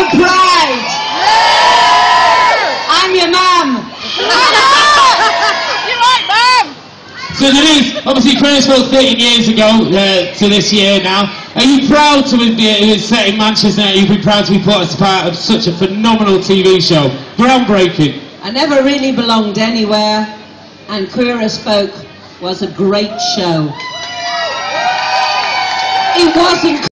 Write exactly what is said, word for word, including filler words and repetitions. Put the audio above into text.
for pride? I'm your mum. You're right, Mum. So Denise, obviously Cranesville thirteen years ago uh, to this year now. Are you proud to be uh, set in Manchester? Are you proud to be put as part of such a phenomenal T V show? Groundbreaking. I never really belonged anywhere, and Queer as Folk was a great show. It wasn't